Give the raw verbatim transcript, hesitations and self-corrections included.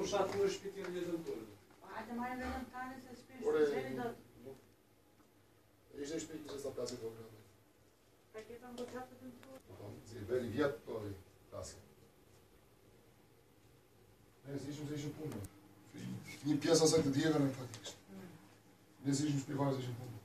puxar duas pitilhas de tudo. Ah, também não está nessas Ora, pessoas. Isto é explica essa praça do programa. Aqui estão botados dentro. Vamos dizer, velho, viado, olha, praça. Ne, sižem zdaj že puno. Ni pjesa za ljudi, da ne pa tekst. Ne sižem spivaj zdaj že puno.